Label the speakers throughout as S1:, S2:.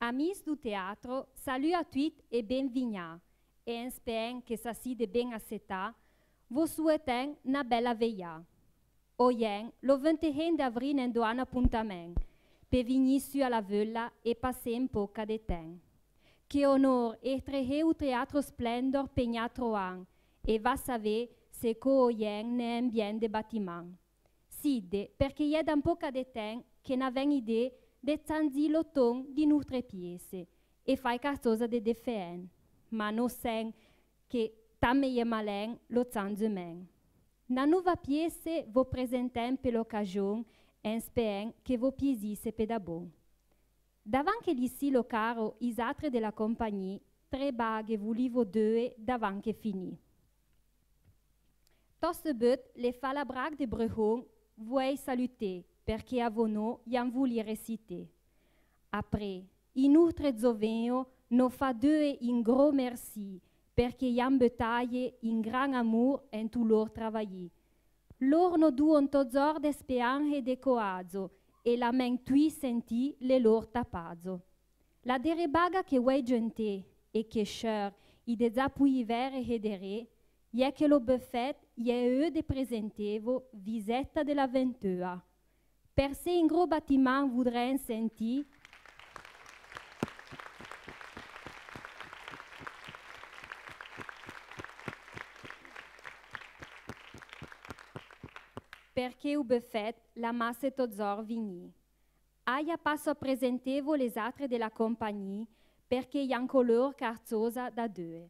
S1: Amis du teatro, salut à tous et bienvenue. Et en espérant que ça de bien accepta, vous souhaitons una bella veillà. Oggi, lo 21 d'avril, è un appuntamento per venire su alla villa e passare un po' di tempo. Che onore essere al Teatro Splendor Pegnatro e va a sapere se oggi è un bien de bâtiment. Sì, perché è da un po' di tempo che non avevo idea di zanzi lo ton di nostre piese e fai qualcosa di differente. Ma non sai che tamme e malen lo zanzo men. Na nuova pièce vi presentiamo per l'occasione e speriamo che vi piacesse per da buon. Davanti ici lo caro i altri della compagnia, tre baghe volevo due davanti finì. Toste but le fa la braque de Brehon vuoi saluter perché a vono iam vuli reciter. Après, in outre zoveno no fa due in gros merci perché iam betaille in gran amour en tout lor travailler. Lor no duon tozor de speanche de coazo e la men tui senti le lor tapazo. La derebaga che vuoi gente e che scher i de zapui vere hedere, è che lo buffet è de presentevo visetta dell'avventura. Per se in gros bâtiment voudrais senti perché u buffet la massa tozor vigni. Aia passo a presentevo les altre della compagnie perché ian color carzosa da due.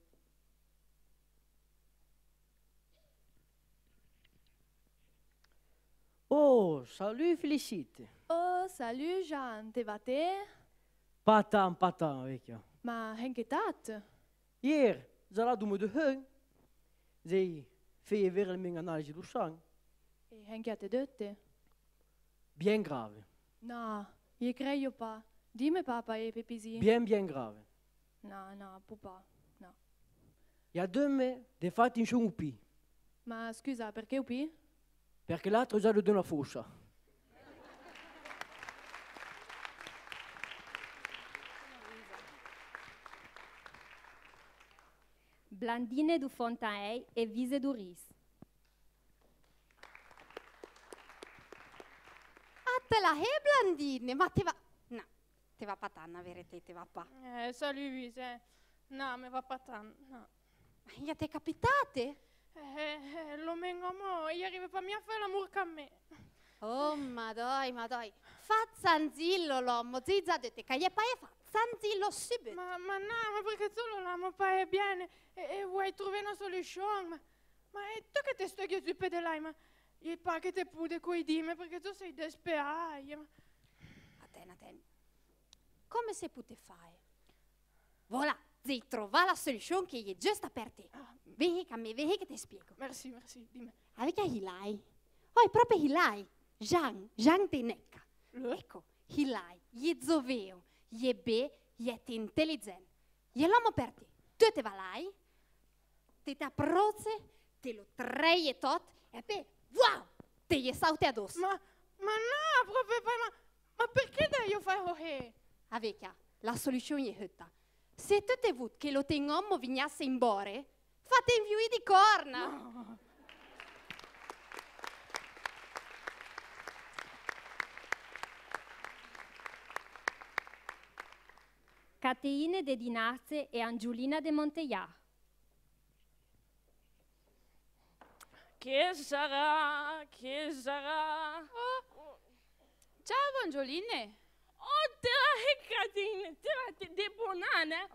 S2: Oh, salut Félicite.
S3: Oh, salut Jean, te va te?
S2: Patan, vecchio.
S3: Ma henke dat?
S2: Hier, zara doe me de heun. Zei, fais weer een ming analyse do sang.
S3: E henke te dötte?
S2: Bien grave.
S3: No, je creio pas. Dime papa e pepisi.
S2: Bien grave.
S3: No, pupa, no.
S2: Ja demme, de fatti in sciungupi.
S3: Ma scusa, perché upi?
S2: Perché l'altro già lo dona fossa.
S1: Blandine du Fontaine e Vise du Ris.
S4: Ah, te la hai Blandine, ma te va... No, te va patanna, verete, te va pa.
S5: Salut Vise. No, me va patan. No.
S4: Ja te capitate?
S5: Lo mengamo, io arrivo pa mia fare l'amour con me.
S4: Oh, ma dai. Fa zanzillo l'uomo, zizza dete, che gli paia fa zanzillo subito.
S5: Ma no, ma perché tu non l'amo pa bene e vuoi trovare una soluzione? Ma è tu che ti sto chiedendo su pedalai, ma il pa che te pude coi dime perché tu sei desperaia.
S4: Aten. Come si può fare? Voilà, zii, trova la soluzione che è giusta per te. Vedi che ti spiego.
S5: Merci, dimmi.
S4: Avete Hilai? Oh, è proprio Hilai. Jean te necca. Ecco, Hilai, gli zoveo, gli be, gli è intelligente. Gli l'uomo per te. Tu te va là, te approzze, te lo treie tot, e poi, wow, te gli saute addosso.
S5: Ma no, proprio, ma perché devo fare così?
S4: Avete, la soluzione è questa. Se tu te vuoi che lo tengommo vignasse in bore, fate inviui di corna.
S5: No.
S1: Cateine de Dinazze e Angiolina de Monteillà.
S5: Che sarà?
S6: Oh. Ciao Angioline.
S5: Oh, te la Catine, te la de bonane.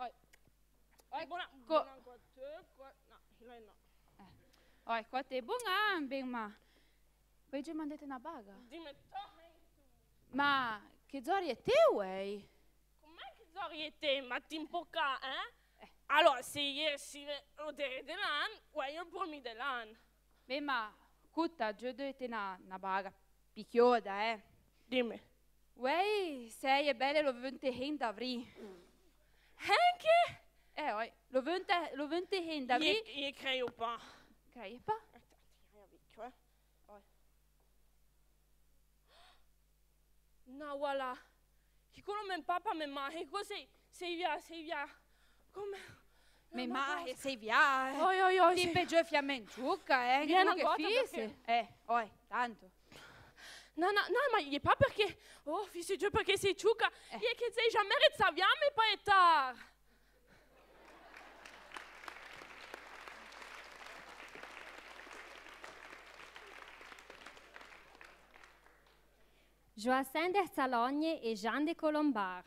S6: Oi, qua te buona, bem ma. Poi ci mandate una baga.
S5: Dimmi
S6: Ma che zori è te, uei?
S5: com'è che zoriete, ma ti impocca, Allora, se ieri si lo dere dell'an, vuoi il promi dell'an.
S6: Beh, ma cutta, giù dovete una baga picchioda,
S5: Dimmi.
S6: Uei, sei è belle lo 20 d'avril.
S5: Anche?
S6: Oi, lo 20 d'avril.
S5: Io credo pas.
S6: Crei pa?
S5: No, voilà.
S7: Che quello mio papà mi mangia, così sei via. Come?
S6: Mi mahe, sei via.
S5: Oi,
S6: Ti peggio fiammenciucca,
S5: Vieni
S6: che
S5: a
S6: fisse. Oi, tanto.
S7: No, ma il pas perché... Oh, fils de Dieu, perché sei ciucca. Il è che sei jamais rezzaviamo e poi è tardi.
S1: Joacin de Salogne et Jean de Colombard.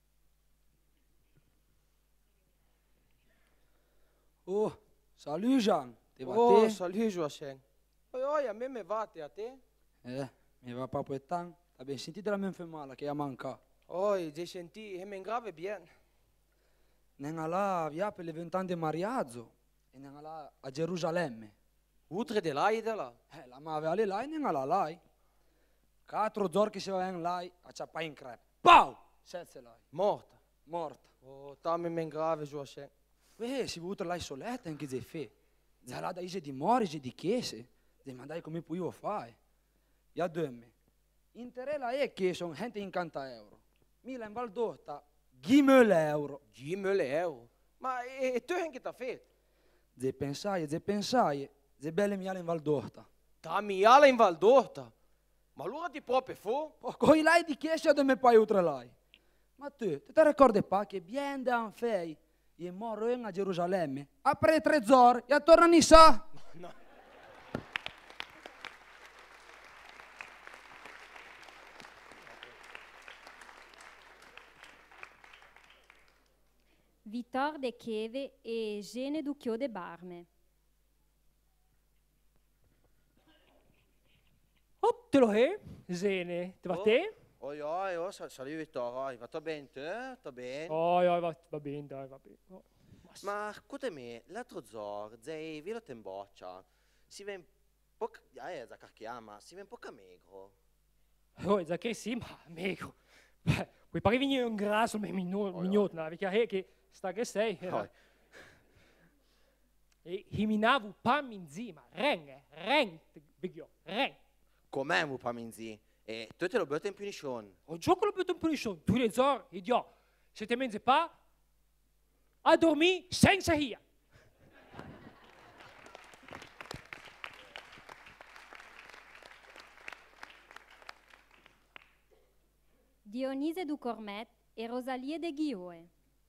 S8: Oh, salut Jean. Te va
S2: Oh,
S8: te?
S2: salut Joachim. Oi, a me me va te a te?
S8: Mi va pas per tan. T'as sentito la mia femala che ha manca.
S2: Oi, j'ai senti, e men grave bien.
S8: Nenga là via per le 20 anni di mariaggio. E nenga là a Gerusalemme.
S2: Outre de là e de là.
S8: La ma aveva là e nenga là là. 4 giorni che si va in là, a ciappa in crepe. Pau! Senza là.
S2: Morta.
S8: Morta.
S2: Oh, ta me men grave Joachim.
S8: Si vuole là soletta anche se fe. Zara da ise di mori, ise di chiese. De mandai come puoi io fare. Ya dömme. Interella è che sono gente in €50. Mila in Valdorta, 10.000 euro.
S2: 10.000 euro. Ma e tu che t'ha fatto?
S8: Ze pensai, ze belle miale in Valdorta.
S2: Ta miala in Valdorta. Ma allora ti proprio fu?
S8: Oh, coi lai di chiesa de me pai utre lai. Ma tu ti ricordi pa che bien da fei e morro a Gerusalemme? Apre 3 giorni e torna a sa.
S2: No.
S1: Victor de Cheve et Gene Ducchio de Barme.
S9: Oh, te lo è? Zene, te va te?
S10: Oi, salut Vittorio, va tutto bene te? Tutto bene?
S9: Oh, va bene, dai, va bene. Oh,
S10: Ma scusami, l'altro giorno, sei venuto in boccia, si vede un po', za chiama, si vede un po' camegro.
S9: oh, già che sì, ma amico. Puoi pare venire un grasso, ma mignotto, perché che sta che sei. E himinavu pam in zima, ren, bigio, ren.
S10: Com'è un po' minzi? E tu te lo butti in punizione.
S9: O gioco lo butto in punizione, tu le zor, idiot. Se te menzi pa, a dormire senza hia.
S1: Dionise du Cormet et Rosalie de Guioe.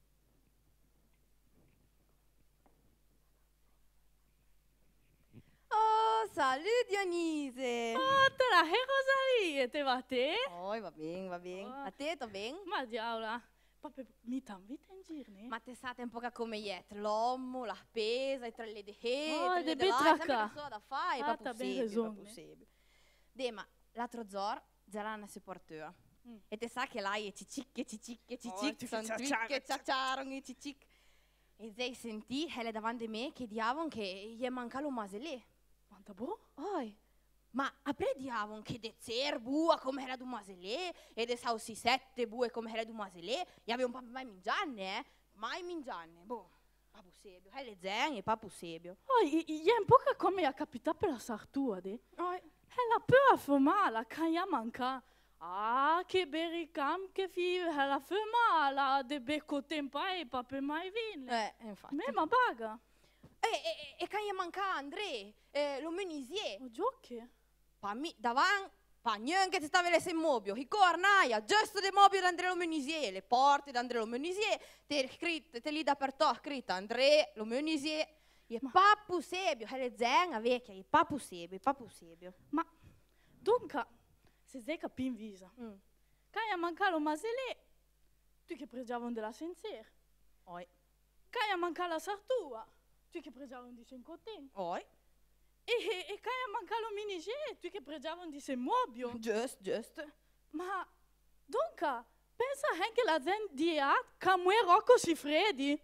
S11: Oh, salut Dionise!
S5: Oh, te la Rosalie, te va te?
S11: Oh, va bene, va bene.
S5: Oh.
S11: A te, sta bene?
S5: Ma diavolo, proprio mi t'invita in giro, ne?
S11: Ma te sate un po' come ieri, l'uomo, la spesa, i tre le de
S5: Oh, de
S11: sempre
S5: betracca.
S11: che so da fare,
S5: Ah,
S11: è
S5: t'ha ben
S11: possibile,
S5: ragione.
S11: è possibile. Ma l'altro giorno, Zalana si portò. E te sa che lei è cicicche, che ciacciarono, i cicicche. E lei sentì, le davanti a me, che diavano che gli manca lo maselè.
S5: Quanto boh?
S11: Oi, ma apre diavon che de zer bua come era du maselè e de sausisette bue come era du maselè e aveva un po' mai mingianne, mai mingianne. Boh, papu sebio, le zen e papu sebio.
S5: Oh, è un po' come a capità per la sartua, de?
S11: Oi,
S5: E la peur fumala, che gli manca. Ah, che bericam, che fi, la fumala, de becco tempo e pape mai vin.
S11: infatti.
S5: Me ma baga.
S11: E che gli manca André, lo menisier.
S5: O giochi?
S11: Pa mi, davan, pa niente che stava in mobile, i cornaia, giusto de mobile d'André lo menisier, le porte d'André lo menisier, te lì dappertutto scritto André lo menisier. E papu sebio, le zen vecchia, e papu sebio.
S5: Ma, dunque, se sei capi in visa, che gli manca lo maselè, tu che pregiavano della sensier.
S11: Oi.
S5: Che gli manca la sartua, tu che pregiavano di sencotin.
S11: Oi.
S5: E che gli manca lo minigé, tu che pregiavano di semobio.
S11: Just.
S5: Ma, dunque, pensa anche la zen di come Rocco si freddi.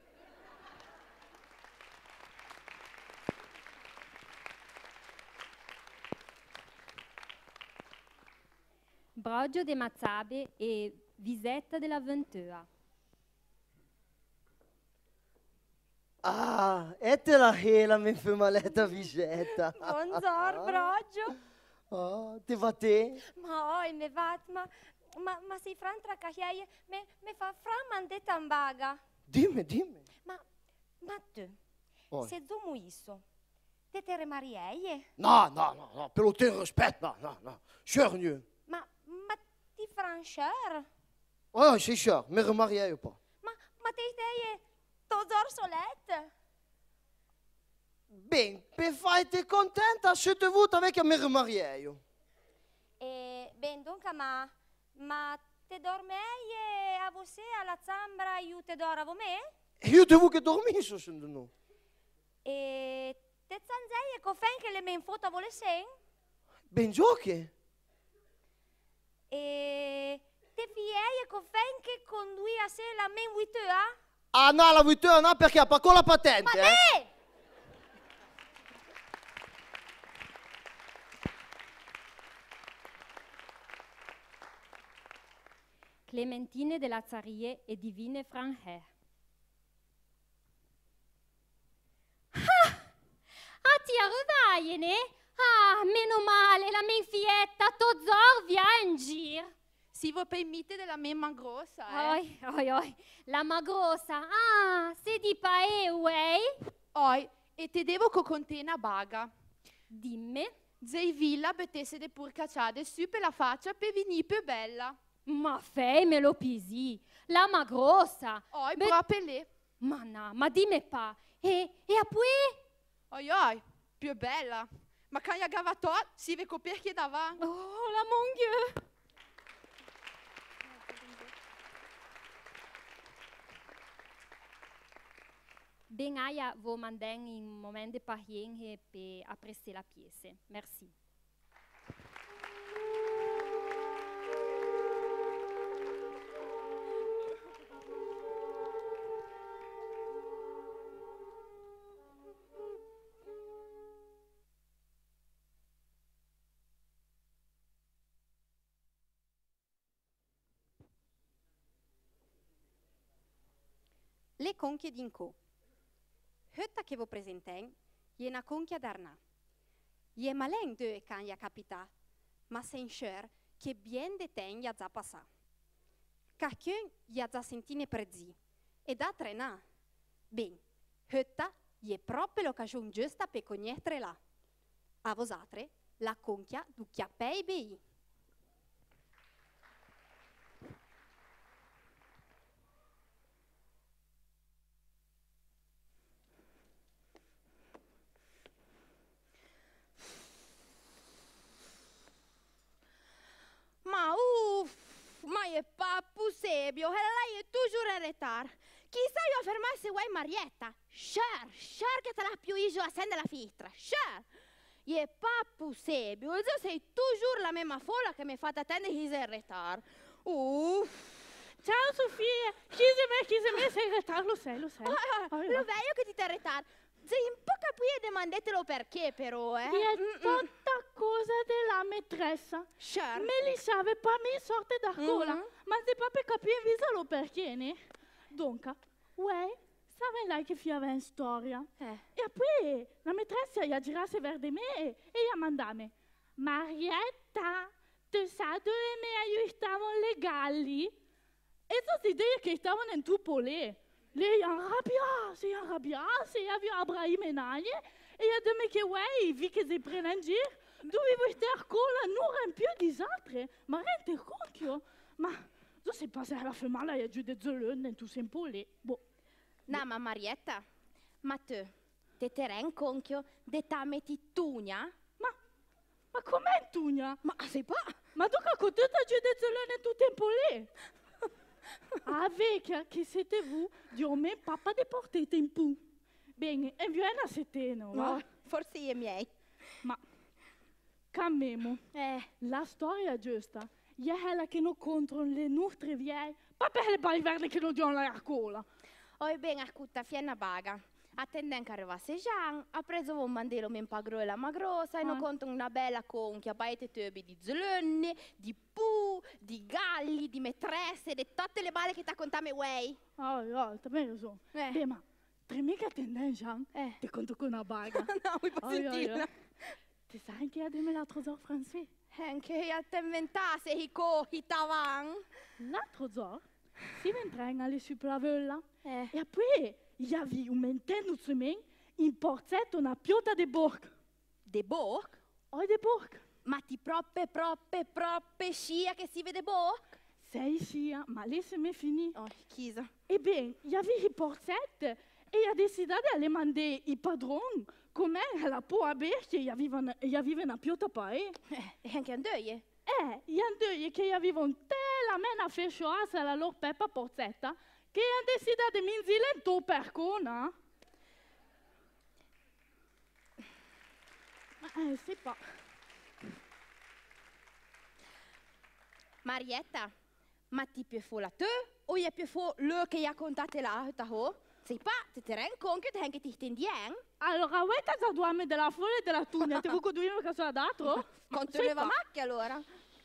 S1: Brogio de Mazzabe et Visetta della Ventura.
S12: Ah, e te la mia fumaletta Visetta.
S11: Buongiorno, Brogio.
S12: Ah, te va te?
S13: Ma oi, me vat, ma si fran tra cahiaie, me fa fran mandetta in baga.
S12: Dimmi, dimmi.
S13: Ma tu,
S12: Oi.
S13: se domu isso, te tere marieie?
S12: No, pelo teu respeito, no. Cher nu.
S13: Ma ti fran cher?
S12: Ah, c'est cher, me remariei ou pas?
S13: Ma te ideie tozor solet?
S12: Ben, per farti contenta, se te vuoi avec me remariei.
S13: Ben, dunque, ma te dormeie a você alla zambra io te doravo me?
S12: Io devo che dormissi, se no.
S13: E te zanzeie cofen che le men foto volesen?
S12: Ben giochi.
S13: E te fieie cofen che condui a sé la men witua?
S12: Ah no, la vuoi tu, no, perché ha con la patente,
S13: Ma ne!
S1: Clementine de Lazzarie e Divine Franhe.
S14: Ah, ti arrivai, Ah, meno male, la mia fietta, tozor via in gir.
S11: Si vuoi per mite della memma grossa,
S14: Oi, la magrosa. Ah, se di pae, uei.
S11: Oi, e te devo co contena baga.
S14: Dimme.
S11: Zei villa bettesse de pur cacciade su per la faccia per venire più bella.
S14: Ma fei me lo pisi, la magrosa.
S11: Oi, proprio lì.
S14: Ma no, ma dimmi pa. E a poi?
S11: Oi, più bella. Ma quand ya gavatot, si ve coper che davanti.
S14: Oh, la mon Dieu.
S1: Ben aia vo manden in moment de parienhe pe apprécier la pièce. Merci.
S4: Le conchie d'Inco. Hutta che vo presenten, je na conchia d'Arna. Je malen de can ya capita, ma sen scher che bien de ten ya za passa. Cacchien ya za sentine prezzi, e da trena. Ben, hutta je proprio l'occasione giusta per conoscere là. A vosatre, la conchia du chiappei bei.
S11: Ma è pas possibile, lei è toujours in retard. Chissà io fermasse guai Marietta. Cher che te l'ha più iso a scendere la finestra. Cher. È pas possibile, io sei toujours la mesma folla che mi fate attendere che sei in retard.
S5: Ciao Sofia, chi se me sei in retard, lo sai.
S11: Lo vedo che ti sei in retard. Sei un po' capire demandetelo perché però,
S5: È tutta cosa della maîtressa.
S11: Cher.
S5: Me li savait pas mi sorte da cola. Ma se proprio capire visalo perché, ne? Dunque, sabe lei che fiava in storia. E poi la maîtressa gli girasse verso me e gli mandame. Marietta, tu sai dove mi aiutavano le galli? E tutti idee che stavano in tupolè. Lei si arrabbiasse, aveva Abraham e Naglie, e a dime che vi che si prende in giro, dovevo stare cola non più di altre, ma rende conto. Ma tu sei passata la femala e giù di zolone, tu sei un po' lì. Boh.
S11: No, ma Marietta, ma tu, te rendi conto di ta metti tugna?
S5: Ma com'è tugna?
S11: Ma sei pa?
S5: Ma tu che con tutta giù di zolone tu tempo lì? Ah, vecchia, che siete voi, Dio me, papà de portete in pu. Bene, e viene a seteno, va?
S11: No, forse io miei.
S5: Ma, cambiamo, la storia è giusta. Io è la che non contro le nostre vie, ma per le baliverne che non diano la cola.
S11: Oi ben ascolta, fiena baga. Attenden che arrivasse Jean, ha preso un mandelo men pagro e la magrosa e non conta una bella conchia, paete tubi di zlunne, di pu, di galli, di maîtresse, di tutte le balle che ti contame wey.
S5: Te bene so. Beh, ma tre mica attenden Jean, ti conto con una baga.
S11: No, vuoi pas sentirla?
S5: Ti sai che abbiamo l'altro giorno francese?
S11: Anche io ti inventasse i tavan.
S5: L'altro giorno si entra alle supervella e poi il y avait un mentendo su me in porzetto una piota de borg.
S11: De borg?
S5: Oh, de borg.
S11: Ma ti proppe scia che si vede borg?
S5: Sei scia, ma lì se mi finì.
S11: Oh, chisa.
S5: Ebbene, il y avait i porzetti e ha deciso di alle mandare i padroni come la può avere che gli aveva una piota poi.
S11: E anche andöie?
S5: Gli andöie che avevano la mena fescioasa la loro peppa porzetta che hanno deciso di minzile in tu per cona. Sì, pa.
S11: Marietta, ma ti più fu la te o è più fu lo che ha contato là, taho? Sei pa, ti rendi conto che ti stendien?
S5: Allora, vuoi che tu dormi della folla e della tugna? Ti vuoi che tu cosa ha dato?
S11: Conteneva macchia allora.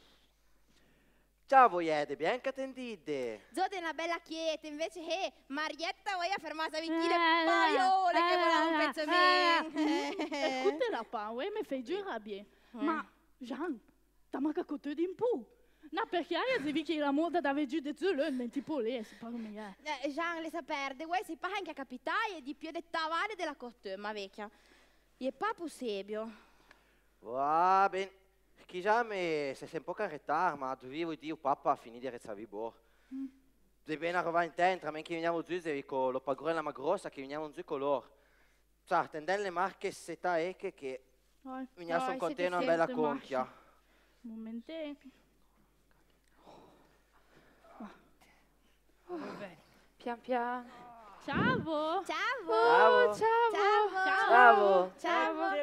S10: Ciao voi, bien che attendite.
S11: Zode una bella chieta, invece Marietta vuoi fermarsi a vicine paiole che voleva un pezzo mio.
S5: Écoutez-la pas, oui, me fai giurare bien. Ma, Jean, t'as manqué côté d'un pou. No, perché hai visto che la moda dava giù di giù, non ti può lì, si parla meglio.
S11: Jean, le saperde, vuoi si parla anche a capitale di più del tavale della corte, ma vecchia. E pas possibile.
S10: Va bene. Chissà me se sei un po' in ritardo, ma dovevo dire papà a finire di rezzare bor. Se bene arrivare in tentra, ma che veniamo giù, se con lo pagorella ma grossa, che veniamo giù con loro. Sa, tendendo le marche seta che veniamo sono contento una bella conchia.
S5: Momentè.
S6: Pian piano.
S5: Ciao!
S11: Ciao!
S10: Ciao!
S11: Ciao!
S10: Ciao!
S11: Ciao!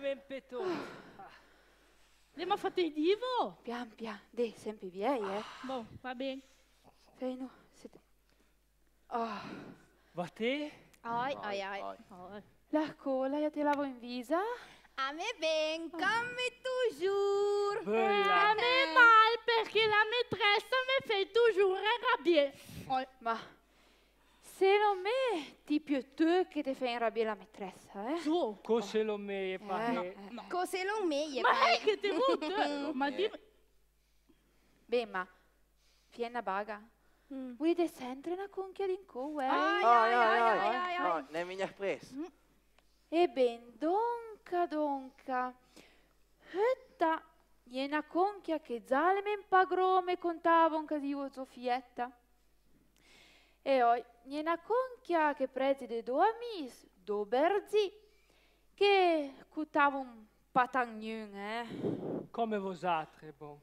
S5: Le ma fate il divo?
S6: Pian piano. Deh, sempre via,
S5: Boh, va bene.
S6: Feino. Oh.
S9: Va te?
S11: Ai.
S6: La cola, io te lavo in visa.
S11: A me ben, come toujours.
S5: A me mal perché la maîtresse me fait toujours arrabbier.
S6: Ma se non me, ti più tu che ti fai arrabbiare la maîtressa,
S5: Su.
S9: Cos'è lo me,
S11: Cos'è lo meglio?
S5: Ma è che ti vuoi? Ma dimmi.
S6: Beh, ma fiena baga. Vuoi descendere una conchia di incoe?
S10: No, ne mi ha preso.
S6: E ben, donca. Hetta, è una conchia che già le men pagrome contava un casino Zofietta. E oi, è una conchia che presi de due amici, due berzi, che cutava un patagnon,
S9: Come vosatre, bon.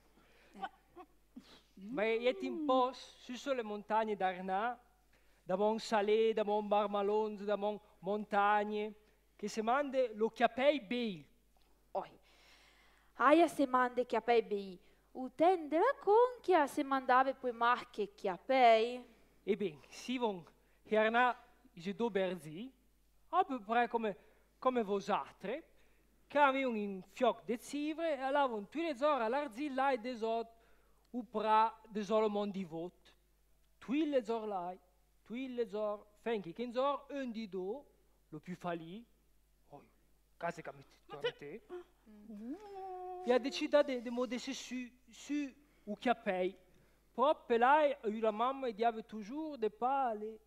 S9: Ma siete in posto su le montagne d'Arnà, da Mont Salé, da Mont Barmalonze, da Mont Montagne, che si manda lo chiapei bei.
S6: Oi, aia se manda chiapei bei, uten della conchia se mandava poi marche chiapei.
S9: Ebbene, si von Arnà, i due berzi, a peu près come vosatre, che avevano un fioc de civre e avevano tutte le ore all'arzilla e desot, upra desot mon di vot. Tutte le ore, finché che zor, un di due, lo più falì, case che mi te, e ha deciso di modesse su o chiapei. Proprio là, la mamma gli aveva toujours des pale.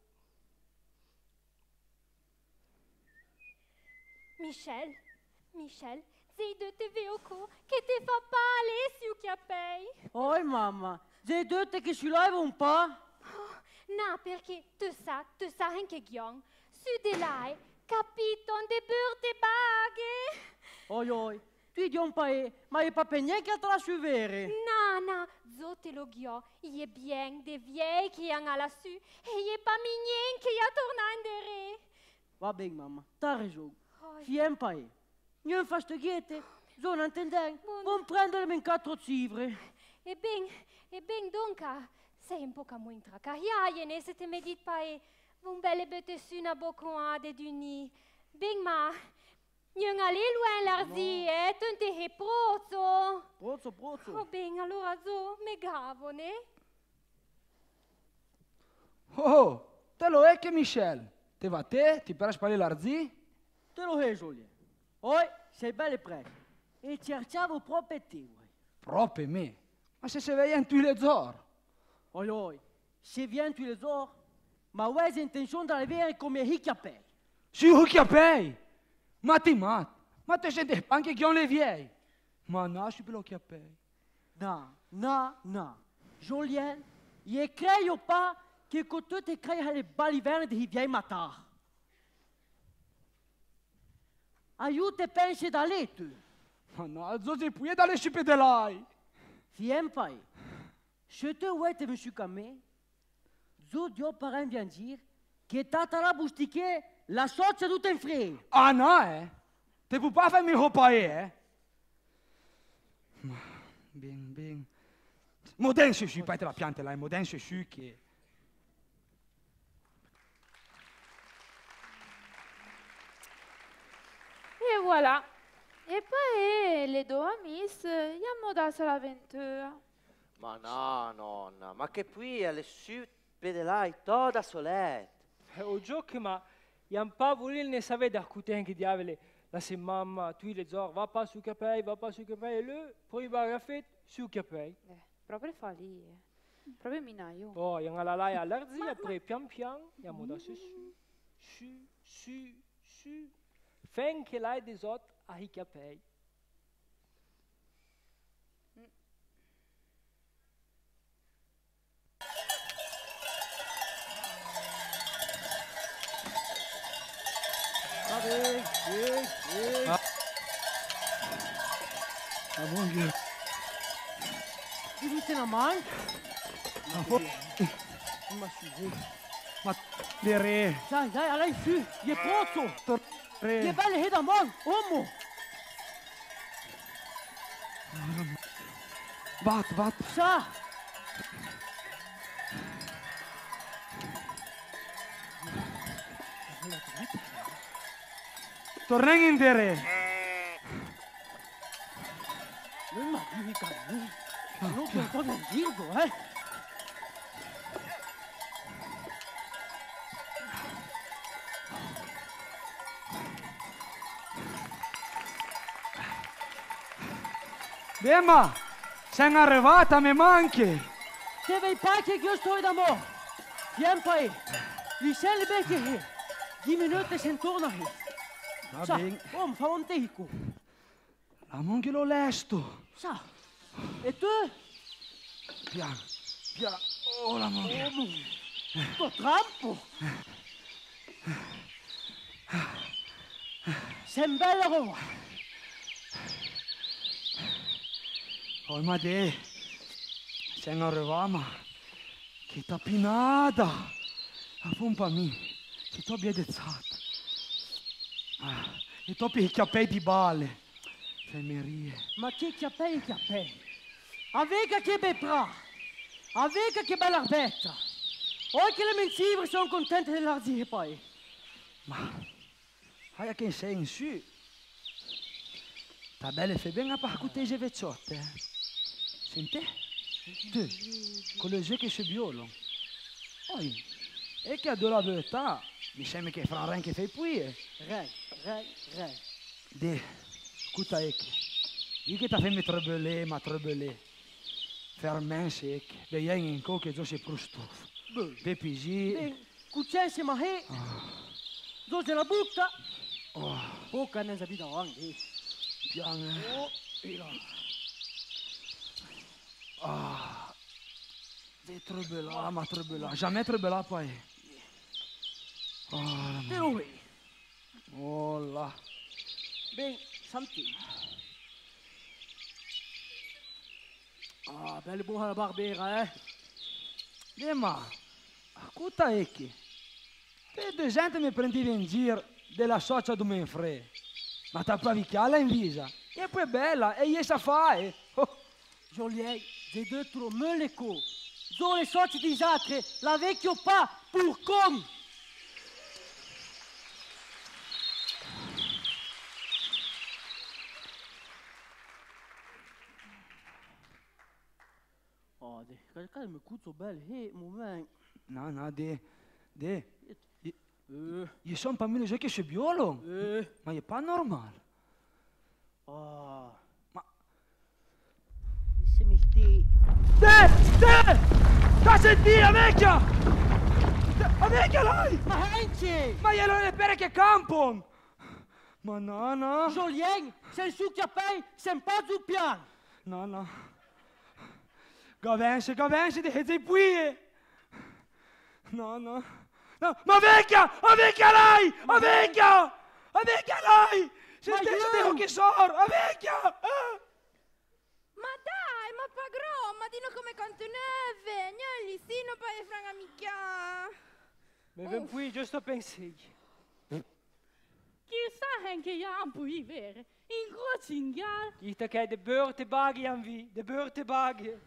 S14: Michel, sei de te veoco che te fa pale su chiapei.
S2: Oi mamma, sei due che si leva un po'?
S14: No, perché tu sa anche Ghion. Su di là, capito, de burte baghe.
S2: Oi, tu di un paese, ma è proprio niente che la suivere.
S14: No, zote lo Ghio, il è bien de viei che hanno lassù e il è pas mignon che a tornare.
S2: Va bene mamma, t'ha ragione. Fien paese. Non fa sto ghiete, non intendendo, non prendere in 4 cifre.
S14: E ben donca, sei un po' come in tracaia, ne se te me dit paese, un belle bete su una boccoade d'uni. Ben ma... Non allez loin l'arzi, tu te he prozzo.
S2: Prozzo.
S14: Oh ben, allora zo, me gavone.
S8: Oh, te lo è che Michel? Te va te? Ti per spalare l'arzi?
S2: Te lo è, Giulia. Oi, sei belle presto. E cercavo proprio te, uè.
S8: Proprio me. Ma se veien tu le zor.
S2: Allora, se vieni tu le zor, ma uè hai intenzione di avere come ricchi a pei.
S8: Sì, ricchi a pei. Ma ti mat. Ma te senti anche che non le viei. Ma nasci per lo che a pei.
S2: No. Julien, io credo pas che con tutte le baliverne di viei matare. Aiuto e pensi da lì tu.
S8: Ma no, zozzi puoi dalle scippe de lai.
S2: Viens pas. Se tu vuoi te monsieur Camé, zo dio parent vient dire che tata la boustique la socia tutta in fre.
S8: Ah no, Te puoi pas farmi roupa, Ben. Modern su, poi te la piante là, modern su che...
S6: E voilà. E poi le due amiche abbiamo dato l'avventura.
S10: Ma no, nonna, ma che qui alle su pedalai toda solette.
S9: O gioco, ma non pas voulu ne sapere da cuten che diavole la se mamma, tu le zor, va pas sui capelli, e lui, poi va a fait sui capelli.
S6: Proprio follia. Proprio minaio.
S9: Poi andiamo alla laia all'arzia, poi pian piano, andiamo da su, finché l'hai desotto ai capelli.
S2: Vabbè,
S8: Ah bon Dieu.
S2: Dimmi una mano.
S8: Ma le re.
S2: Dai, allora su, gli è pronto. Gli è bello da man, uomo.
S8: Bat.
S2: Sa.
S8: Torneng in dere.
S2: Non ma dimmi calmi. Non che un po' nel girgo,
S8: Beh, ma sei arrivata, mi manchi.
S2: Te vei pas che io sto d'amore. Vieni poi. Gli sei le becche here. 10 minuti se torna here.
S8: Va bene.
S2: Fa un teco.
S8: La monchi l'ho lesto.
S2: Sa. E tu?
S8: Piano. Oh, la monchi.
S2: Sto trampo. Sei bella Roma.
S8: Oh, ma te. Sei arrivata, che tapinata. La pompa mia. Che tu abbia dezzato. E topi i capelli di balle. Femerie.
S2: Ma che capelli? Avega che bepra. Avega che bella arbetta. Oi che le mensivre sono contente dell'arzia poi.
S8: Ma, hai che sei in su. Ta belle fai bene a parcute le vecciotte, Senti? Tu, con le yeux che si biolo. Oi, e che a due la verità, mi sembra che fra un ren che fai poi.
S2: Rai.
S8: De, scuta ecco. Io che ta fai trebelé. Fermen secche. De ien in co che già si prustuf. De pigi.
S2: Cuccense ma he. Già se la butta. Poca ne sapita anche.
S8: Piano. De trebelà, jamais trebelà poi.
S2: Te lo vedi?
S8: Oh là.
S2: Ben, santi. Belle buona la barbera,
S8: Ma, ascolta ecchi. Te de gente mi prendevi in giro della socia di Menfre. Ma t'ha pavicchiala in visa. E poi è bella, e gli sa fare.
S2: Joliet, j'ai deux trop me le co. Zo le soci di Zatre, la vecchio pas pour con. Caricare mi cuzzo bello, moment.
S8: No, Gli sono pas mis le che se biolo. Ma è pas normal.
S2: se mi sti.
S8: Te! Sta a sentire, la vecchia! La vecchia lei!
S2: Ma Henke!
S8: Ma glielo le pere che campon! Ma no.
S2: Jolien, sen succhia pei, sen pas du pian.
S8: No. Gavense, di hezei puie! No. Ma vecchia! A vecchia lei! A vecchia! A vecchia lei! Sentite che sor! A vecchia!
S11: Ma dai, ma pagro, ma dino come conteneve, gnagli sino per franga micchia.
S9: Men ven pui giusto pensi.
S5: Chissà anche io un po' vere. In grocingal.
S9: Ita che de beurte baghi an vi, de beurte baghi.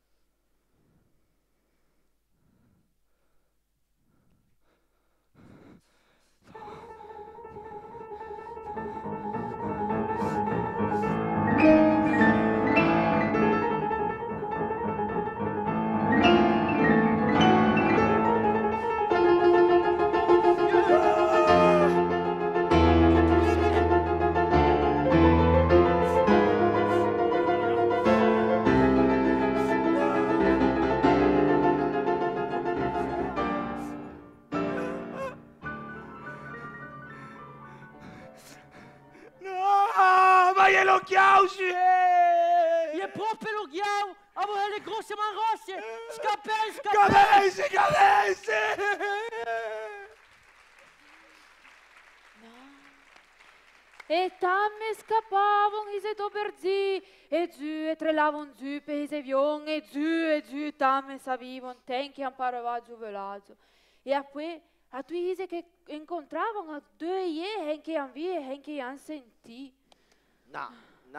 S8: Glielo chiausi!
S2: Je proprio lo chiau! Avevo le grosse manrosse! Scappense!
S6: E tamme scappavano i se doberzi, e giù e trelavano giù per i se vion, e giù tamme savivano, tenchi amparavano giuvelaggio. E poi a tutti i che incontravano a due ie, che han vi e che han sentì.
S10: No.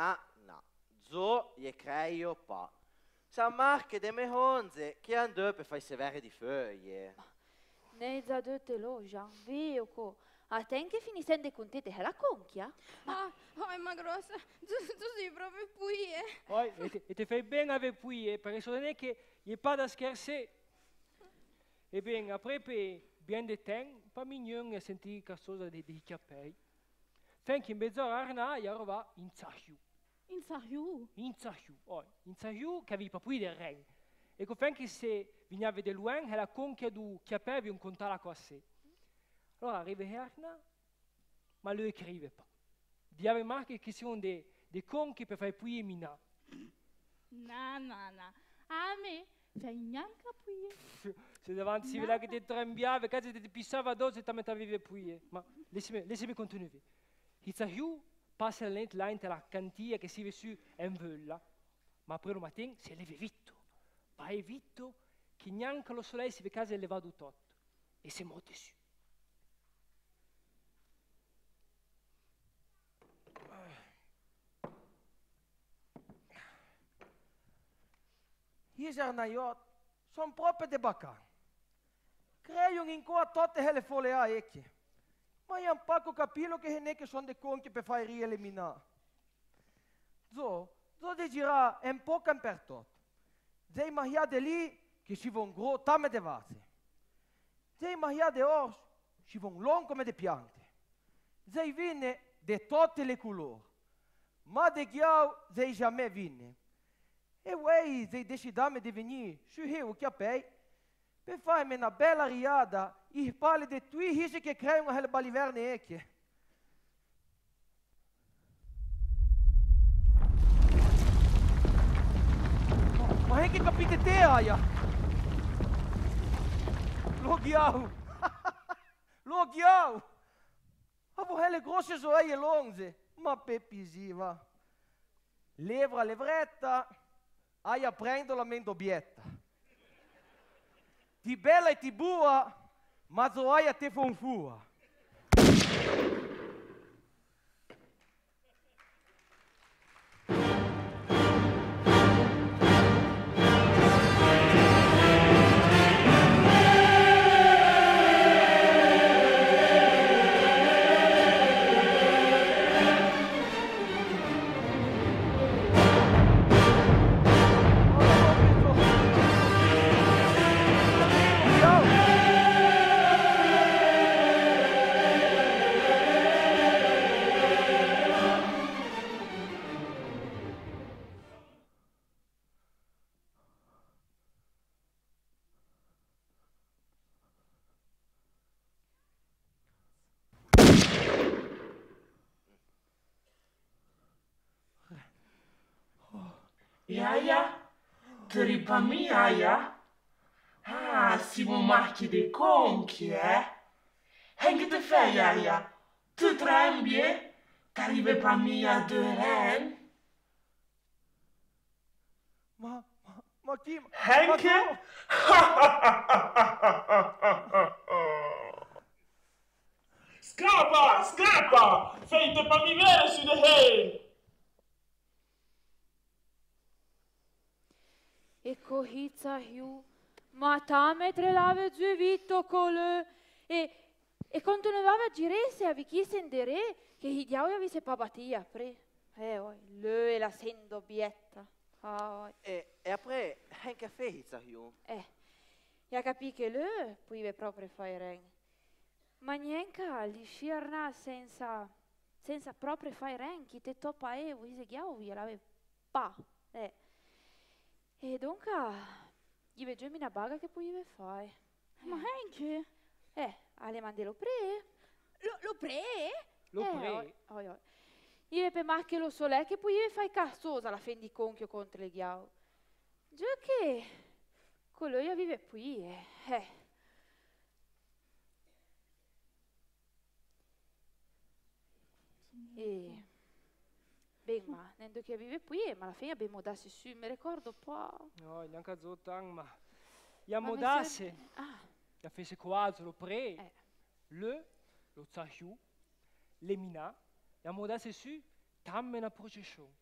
S10: Zo je creio pa. Sa marche de me honze che han due per fai severe di feuille.
S6: Ne za due te lo, Jean, veo co. A te che finisende con te la conchia?
S11: Ma grossa, tu sei proprio puie.
S9: Poi, e te fai bene avere puie, perché so non è che gli pas da scherzare. E ben, après per bien de temps, pas mignon a sentire qualcosa di chiappei. Finché in mezz'ora Arna gli arriva in Zahiu.
S5: In Zahiu?
S9: In Zahiu che aveva poi del re. E finché se veniva da loin, la conchia du chiappei vi un contare con sé. Allora arriva Arna, ma lui scrive pas. Diave marche che sono dei conchi per fare poi mina.
S5: No. A me fai neanche poi.
S9: Se davanti si vede che ti trembiava, che ti pissava addosso e ti metteva poi. Ma laissami continuare. Zahiu passa lent la cantia che si vede su in vella, ma poi lo mattino si leva vitto. Vai vitto che neanche lo soleil si vede che è elevato tutto e si muove su.
S12: Hier zijn naar sono proprio de bacca. Creio in qua tutte le folle a ecchi. Ma io un poco capilo che non è che sono dei conchi per fare rieliminare. Zo de gira un po' per tutto. Zai mahia de lì che si von gro tame de vase. Zai mahia de ors si von long come de piante. Zai vine de tutte le colori. Ma de ghiau zai jamais vine. E uei zai decidame di venire su rio che apei per farmi una bella riada e parli di tutti i risi che creano a baliverne ecche. Ma è che capite te, Aia? Lo ghiau! Avevo le grosse zoeie lonze, ma pepisiva. Levra levretta, Aia prendo la mendobietta. Ti bella e ti bua, ma zoaia te fonfua.
S15: Iaia, tripa mia, iaia. Ah, si mo macchi de conchi, Henke te fai, iaia? Tu trembie? T'arrive pa mia de ren?
S12: Ma chi?
S15: Henke? Scappa, scappa! Feite pa mi vere su de heen!
S6: E cohizza hiu, ma tame tre lave giù vitto col e continuava a girare a chi sendere che i diavoli avesse pa batia pre. Lui la sendo bietta.
S10: E après, Henke fehizza hiu.
S6: Ja capì che lui puive proprio fare ren. Ma niente, li scirna senza proprio fare ren, chi te toppa vise ghiau, gliel'ave pa. E dunque, gli veggemi una baga che puive fare.
S5: Ma Henke?
S6: alle mande lo pre.
S11: Lo pre?
S9: Lo pre?
S6: Io per ma che lo so lei che puive fare cassosa la fendi conchio contro le ghiau. Già che quello io vive qui, E beh, ma nendo che vive qui, ma alla fine abbiamo dato su, mi ricordo po'.
S9: No, neanche a zotan, ma abbiamo dato. La fece quasi lo pre, lo zahiu, le mina, abbiamo dato su, tamme una processione.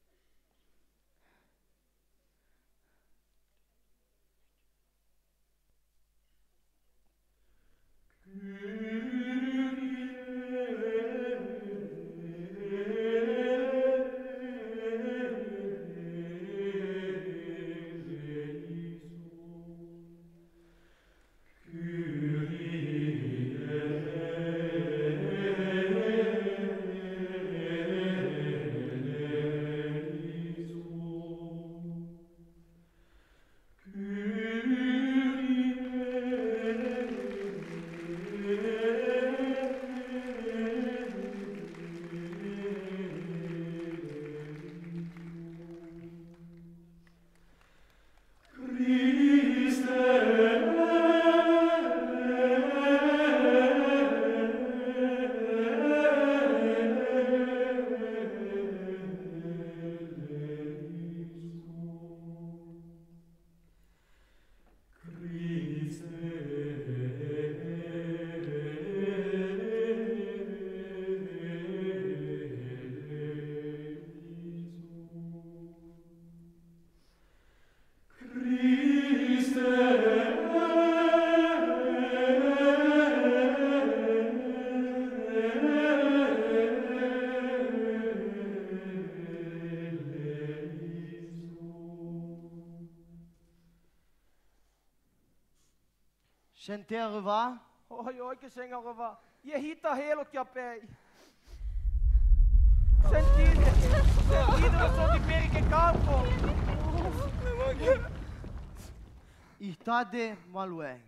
S12: Sente arriva? Oi, che sei arriva. Je hita helo che appei. Sentite lo so di peri che campo. Itade malue.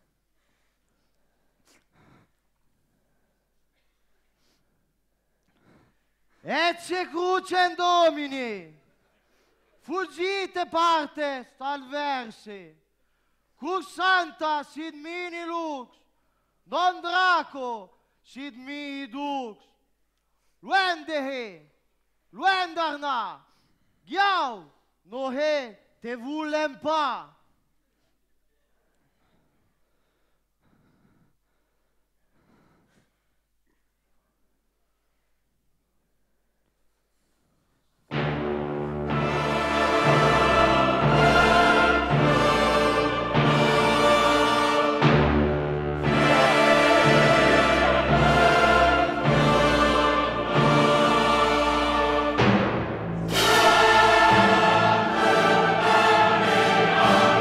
S12: Ecce crucem domini. Fuggite parte salversi. Cursanta sid mini lux, non draco sid mihi dux. Luendehe, luendarna, ghiau, nohe te vulem pa.
S15: Oh,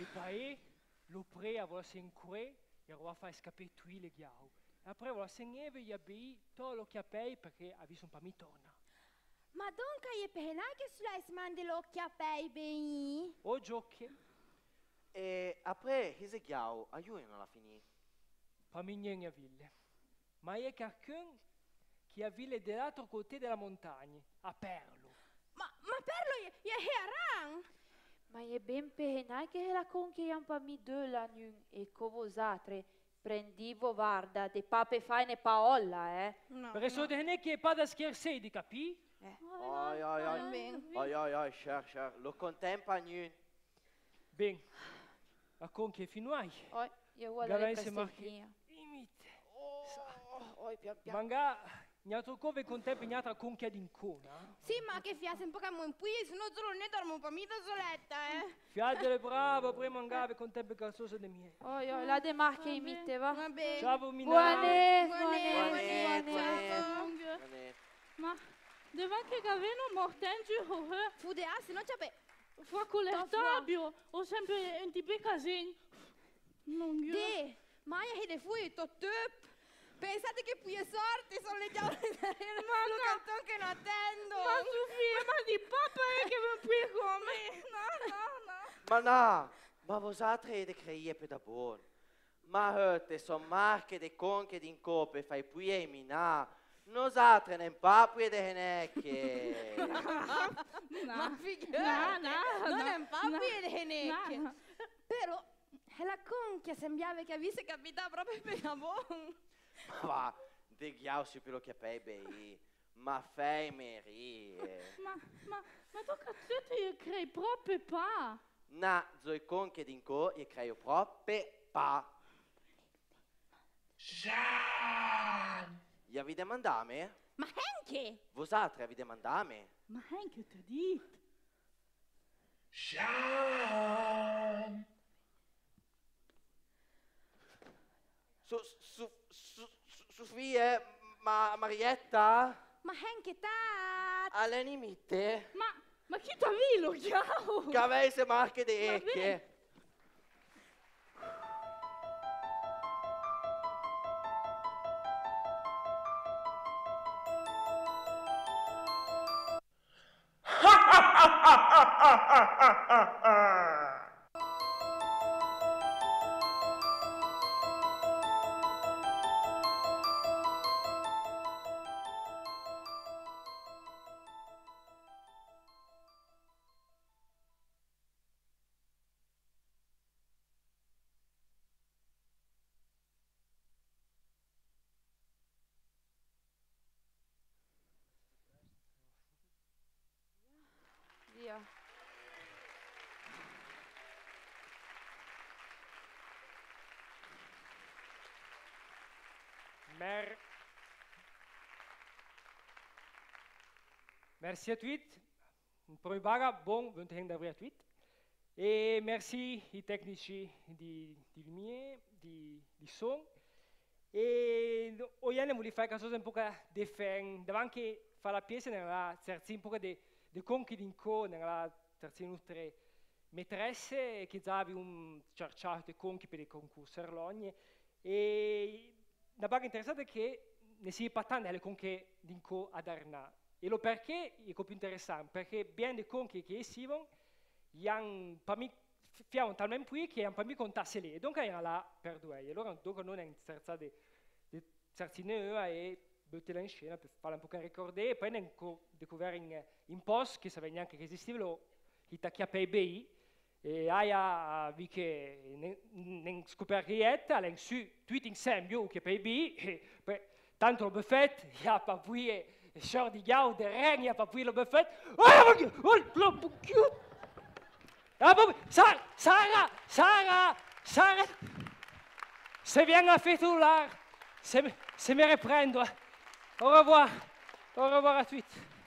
S9: E poi, lo pre a voler s'encure, e a fare scappare tui le ghiau. E après voler s'eneve, e abbi tutto lo chiappei perché ha visto un po' mi torna.
S13: Ma dunque è per che sulle mandi l'occhio a pei bene?
S9: O giochi.
S10: E après, hise ghiau, aiutano alla finire.
S9: Pa mi niente a ville. Ma è qualcuno che a ville dell'altro côté della montagna, a Perlo.
S11: Ma Perlo è Heran?
S6: Ma è ben pena che la conchia un po' mi della e covosatre prendivo varda de pape faine paolla,
S11: No,
S9: perché so che è pas da scherzare, di capì?
S10: Ai, cher, lo contempa niente.
S9: Ben, la conchia è fino a
S6: Oi, io voglio
S9: Gavai
S6: le
S9: se
S6: prestine.
S10: Oi, pian pian.
S9: Manga, gnato cove contempa gnata conchia d'incona.
S11: Sì, ma che fiasse un po' come un qui, se no solo ne dormo un po' mi da soletta,
S9: Fiadele bravo, poi mangave contempa calzosa de mie.
S6: Oi, la de marche imiteva.
S11: Vabbè.
S9: Ciao, Mina.
S6: Buone.
S5: Ma deve anche Gaveno mortengio,
S11: Fude, se no c'è pe...
S5: fa con l'ertabio, o sempre un tipo casino. Non io.
S11: Ma io che fui, to tup. Pensate che qui è sorte, sono le diavole lo canton che non attendo.
S5: Ma Sofia, ma di papà è che mi qui come?
S10: No. Ma vosatre de creie per da buon. Ma te son marche de conche din cope, fai pui e mina. Nosatre ne papui de henecche.
S11: Ma figurati, non è un papi e le henecche. Però, la conchia sembrava che avesse capitato proprio per la buon.
S10: Ma va, de ghiau si più lo chiapei bei. Ma fai merie.
S5: Ma tu cazzetto io crei proprio pa.
S10: Na, zoi conche din co, e creio proprio pa.
S15: Jean!
S10: Ja vi demandame?
S11: Ma anche?
S10: Vosatre vi demandame?
S5: Ma anche te dit.
S15: Jean!
S10: Sofia, ma Marietta?
S11: Ma anche ta...
S10: All'animite?
S5: Ma chi t'ha vilo, ciao?
S10: Che avesse marche de ecche.
S6: Via.
S9: Merci à tweet. Premier baga, bon, we hebben daar tweet. E merci i tecnici di lumière, di son. E oggi voglio fare qualcosa un po' di fan, davanti che fa la pièce nella terza un po' di conchi d'inco, nella terza nostra maîtresse, che già aveva un cercato di conchi per i concorsi Erlogne. E la cosa interessante è che ne si parla delle conchi d'inco ad Arna. E lo perché è più interessante, perché ben dei conchi che esivano, hanno talmente più che hanno mi contasse lì, dunque erano là per due. E allora non è interessante di cercare e buttare in scena per fare un po' ricordare, e poi hanno scoperto in post che sapeva neanche che esisteva, che tagliava bei, e ha visto che hanno scoperto che hanno su tutti insieme, che per bei, e poi tanto lo buffet, il a pas poi short di gau de reng, il a pas poi lo buffet, Sarah, se viens à faire se me reprendo. Au revoir à tous.